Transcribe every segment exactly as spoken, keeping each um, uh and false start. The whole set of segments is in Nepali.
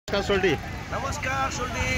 नमस्कार सोल्टी। नमस्कार सोल्टी।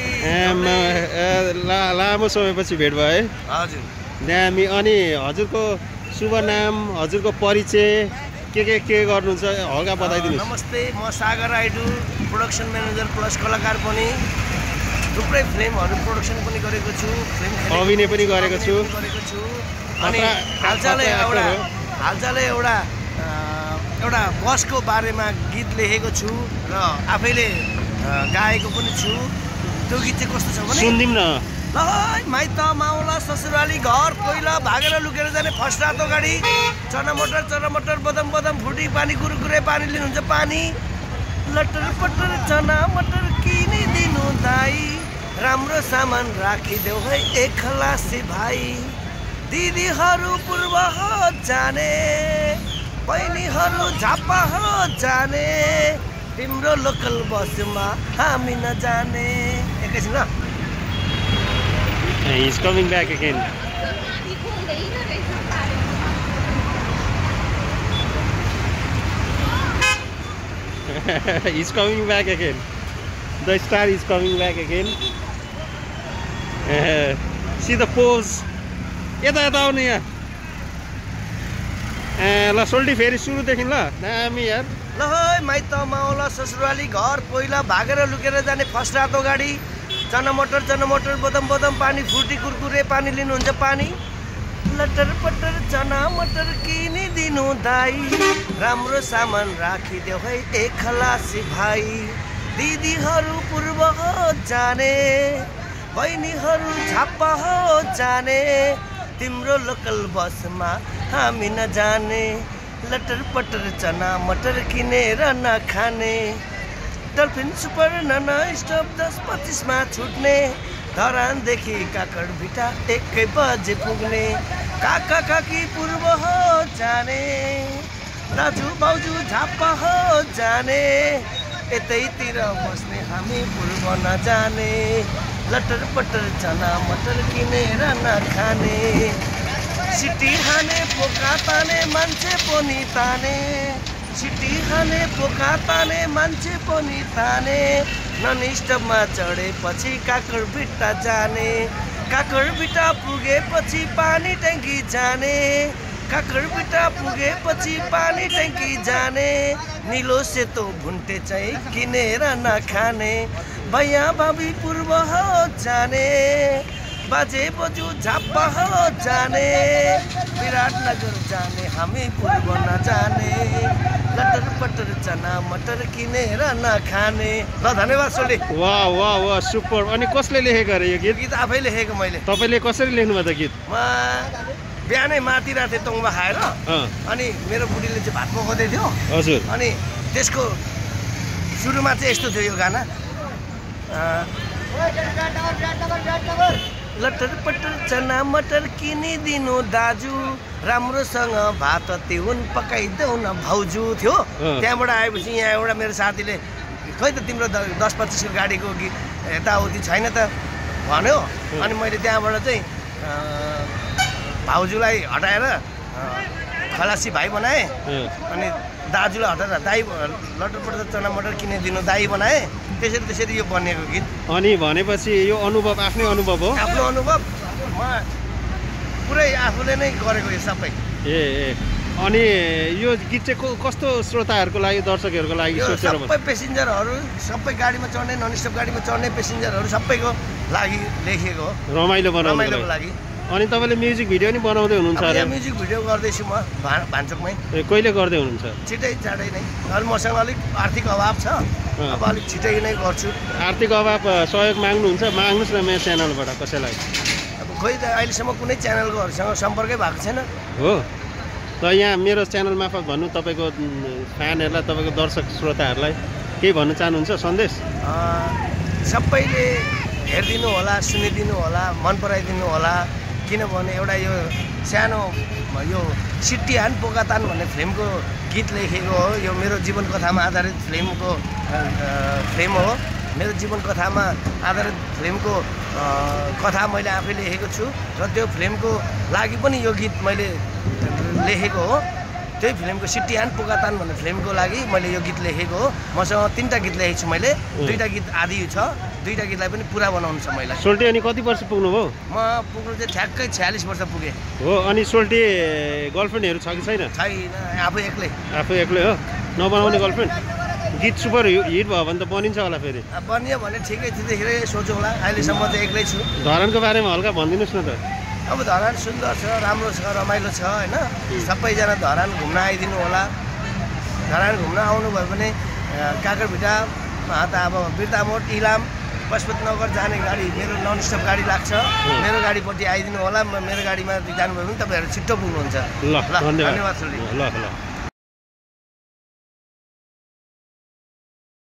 लामो समयपछि भेट भयो है। हजुर दामी। अनि हजुरको शुभ नाम, हजुरको परिचय, के के के गर्नुहुन्छ हल्का बताइदिनुहोस्। नमस्ते, म Sagar Rayudu, production manager plus कलाकार पनि। थुप्रै फिल्महरू प्रोडक्सन पनि गरेको छु, फिल्म अभिनय पनि गरेको छु गरेको छु अनि हालचालै एउटा हालचालै एउटा एउटा बसको बारेमा गीत लेखेको छु र आफैले गाएको पनि छु। त्यो गीत चाहिँ कस्तो छ भने सुनिदिउँ न। ल माइत माउला ससुराली घर पहिला भागेर लुकेर जाने फर्स्ट रातो गाडी, चना मटर चना मटर बदम बदम फुटी पानी कुरकुरे पानी लिनुहुन्छ पानी, लटर पटर चना मटर किनिदिनु दाई, राम्रो सामान राखिदेऊ है एक खलासी भाइ, दिदीहरू पूर्व हो जाने, बहिनीहरू झापा हो जाने, तिम्रो लोकल बसमा हामी नजाने। एकैछिन ल। He's coming back again. He's coming back again. The star is coming back again. Uh, see the pose. यता यता आउने यहाँ। ल सोल्टी फेरि सुरुदेखि ल। दामी यार। ल है माइत माउला ससुराली घर पहिला भागेर लुकेर जाने फर्स्ट रातो गाडी, चना मटर चना मटर बदम बदम पानी फुटी कुरकुरे पानी लिनुहुन्छ पानी, लटर पटर चना मटर किनिदिनु दाई, राम्रो सामान राखिदेऊ है एक खलासी भाइ, दिदीहरू पूर्व हो जाने, बहिनीहरू झापा हो जाने, तिम्रो लोकल बसमा हामी नजाने, लटर पटर चना मटर किनेर नखाने, डल्फिन सुपर नाना स्टप दस पच्चिसमा छुट्ने, धरानदेखि काकडभिटा एकै बजे पुग्ने, काका काकी पूर्व हो जाने, दाजु बाउजू झापा हो जाने, यतैतिर बस्ने हामी पूर्व नजाने, लटर पटर चना मटर किनेर नखाने, सिटी खाने पोका ताने मान्छे पनि ताने, सिटी खाने पोका ताने मान्छे पनि ताने, नन स्टपमा चढेपछि काकडभिट्टा जाने, काकडभिट्टा पुगेपछि पानी ट्याङ्की जाने, काकडभिट्टा पुगेपछि पानी ट्याङ्की जाने, निलो सेतो भुन्टे चाहिँ किनेर नखाने, भैया भाभी पूर्व हो जाने, बाजे बजू झापा हो जाने, विराटनगर जाने हामी पूर्व नजाने, लटर पटर चना मटर किनेर नखाने। ल धन्यवाद सोल्टी। वाह वाह वाह सुपर। अनि कसले लेखेको अरे यो गीत? गीत आफै लेखेको मैले। तपाईँले कसरी लेख्नुभयो त गीत? म बिहानै मातिरहेको थिएँ तोङमा खाएर, अनि मेरो बुढीले चाहिँ भात पकाउँदै थियो। हजुर। अनि त्यसको सुरुमा चाहिँ यस्तो थियो यो गाना, लटर पटर चना मटर किनिदिनु दाजु, राम्रोसँग भात तिहुन पकाइदेऊ न भाउजू थियो। त्यहाँबाट आएपछि यहाँ एउटा मेरो साथीले खै त तिम्रो दस पच्चिसको गाडीको गीत यताउति छैन त भन्यो। अनि मैले त्यहाँबाट चाहिँ भाउजूलाई हटाएर खलासी भाइ बनाएँ, अनि दाजुलाई हटाएर दाई लटर पटर चना मटर किनिदिनु दाई बनाएँ। त्यसरी त्यसरी यो बनेको गीत। अनि भनेपछि यो अनुभव आफ्नै अनुभव हो? आफ्नो अनुभव, म पुरै आफूले नै गरेको यो सबै। ए ए अनि यो गीत चाहिँ कस्तो श्रोताहरूको लागि, दर्शकहरूको लागि सोचेर? सबै पेसेन्जरहरू, सबै गाडीमा चढ्ने, नन स्टप गाडीमा चढ्ने पेसेन्जरहरू सबैको लागि लेखिएको हो, रमाइलो बनाउनको लागि। अनि तपाईँले म्युजिक भिडियो पनि बनाउँदै हुनुहुन्छ अरे? म्युजिक भिडियो गर्दैछु म भान्चोकमै। कहिले गर्दै हुनुहुन्छ? छिटै चाँडै नै। अहिले मसँग अलिक आर्थिक अभाव छ, अब अलिक छिटै नै गर्छु। आर्थिक अभाव सहयोग माग्नुहुन्छ? माग्नुहोस् न मेरो च्यानलबाट कसैलाई। अब खोइ त अहिलेसम्म कुनै च्यानलकोहरूसँग सम्पर्कै भएको छैन। हो त यहाँ मेरो च्यानल मार्फत भन्नु, तपाईँको फ्यानहरूलाई, तपाईँको दर्शक श्रोताहरूलाई केही भन्न चाहनुहुन्छ सन्देश? सबैले हेरिदिनु होला, सुनिदिनु होला, मन पराइदिनु होला, किनभने एउटा यो सानो यो सिट्टिहान पोकातान भन्ने फिल्मको गीत लेखेको हो। यो मेरो जीवन कथामा आधारित फिल्मको फिल्म हो। मेरो जीवन कथामा आधारित फिल्मको कथा मैले आफै लेखेको छु र त्यो फिल्मको लागि पनि यो गीत मैले लेखेको हो। त्यही फिल्मको सिट्टिहान पुगातान भन्ने फिल्मको लागि मैले यो गीत लेखेको हो। मसँग तिनवटा गीत लेखेको छु मैले, दुईवटा गीत आदि छ, दुईवटा गीतलाई पनि पुरा बनाउनु छ मैले। सोल्टी अनि कति वर्ष पुग्नुभयो? म पुग्नु चाहिँ ठ्याक्कै छयालिस वर्ष पुगेँ हो। अनि सोल्टी गर्लफ्रेन्डहरू छ कि छैन? छैन, आफू एक्लै। आफू एक्लै हो, नबनाउने गर्लफ्रेन्ड? गीत सुपर हिट भयो भने त बनिन्छ होला फेरि। बनियो भने ठिकै त्यतिखेर सोचौँ होला, अहिलेसम्म चाहिँ एक्लै छु। धरानको बारेमा हल्का भनिदिनुहोस् न त। अब धरान सुन्दर छ, राम्रो छ, रमाइलो छ होइन। सबैजना धरान घुम्न आइदिनु होला। धरान घुम्न आउनुभयो भने काकरभिटा त अब बिर्तामोड, इलाम, पशुपतिनगर जाने गाडी मेरो नन स्टप गाडी लाग्छ। मेरो गाडीपट्टि आइदिनु होला। मेरो गाडीमा जानुभयो भने तपाईँहरू छिट्टो पुग्नुहुन्छ। ल धन्यवाद। ल ल।